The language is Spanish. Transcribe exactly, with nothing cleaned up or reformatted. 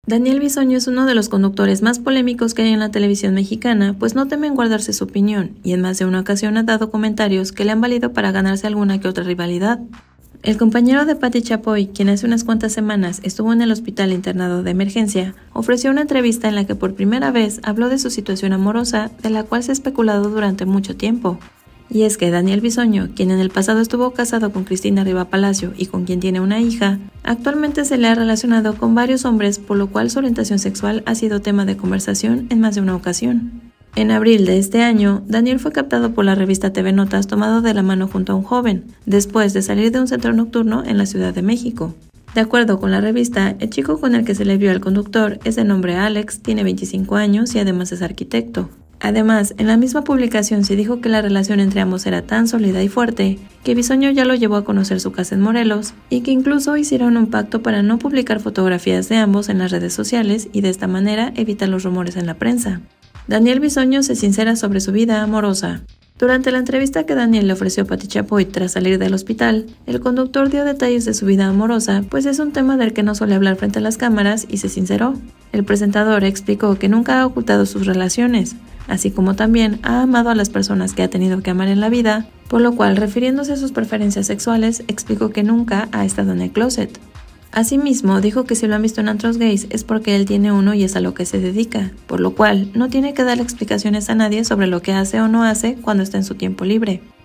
Daniel Bisoño es uno de los conductores más polémicos que hay en la televisión mexicana, pues no teme en guardarse su opinión, y en más de una ocasión ha dado comentarios que le han valido para ganarse alguna que otra rivalidad. El compañero de Pati Chapoy, quien hace unas cuantas semanas estuvo en el hospital internado de emergencia, ofreció una entrevista en la que por primera vez habló de su situación amorosa, de la cual se ha especulado durante mucho tiempo. Y es que Daniel Bisoño, quien en el pasado estuvo casado con Cristina Riva Palacio y con quien tiene una hija, actualmente se le ha relacionado con varios hombres, por lo cual su orientación sexual ha sido tema de conversación en más de una ocasión. En abril de este año, Daniel fue captado por la revista T V Notas tomado de la mano junto a un joven, después de salir de un centro nocturno en la Ciudad de México. De acuerdo con la revista, el chico con el que se le vio al conductor es de nombre Alex, tiene veinticinco años y además es arquitecto. Además, en la misma publicación se dijo que la relación entre ambos era tan sólida y fuerte que Bisoño ya lo llevó a conocer su casa en Morelos y que incluso hicieron un pacto para no publicar fotografías de ambos en las redes sociales y de esta manera evitar los rumores en la prensa. Daniel Bisoño se sincera sobre su vida amorosa. Durante la entrevista que Daniel le ofreció a Pati Chapoy tras salir del hospital, el conductor dio detalles de su vida amorosa, pues es un tema del que no suele hablar frente a las cámaras y se sinceró. El presentador explicó que nunca ha ocultado sus relaciones, así como también ha amado a las personas que ha tenido que amar en la vida, por lo cual, refiriéndose a sus preferencias sexuales, explicó que nunca ha estado en el closet. Asimismo, dijo que si lo han visto en antros gays es porque él tiene uno y es a lo que se dedica, por lo cual no tiene que dar explicaciones a nadie sobre lo que hace o no hace cuando está en su tiempo libre.